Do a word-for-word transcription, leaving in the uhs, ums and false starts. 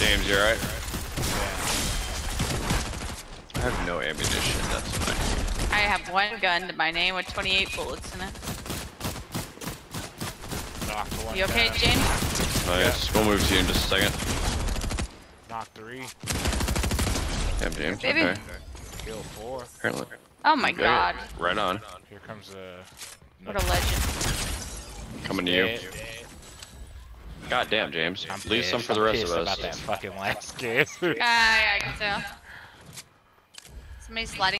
James, you alright? Yeah. I have no ammunition, that's fine. I have one gun to my name with twenty-eight bullets in it. Knocked one. You okay, down. James? Nice. We'll move to you in just a second. Knock three. Damn, James. Baby. Okay. Kill four. Apparently. Oh my Okay. god. Right on. Here comes a. What a legend. Coming to you. Dead. God damn, James. I'm Leave pissed. some for I'm the rest pissed of about us. that fucking last game. Ah, yeah, I can tell. Somebody sliding.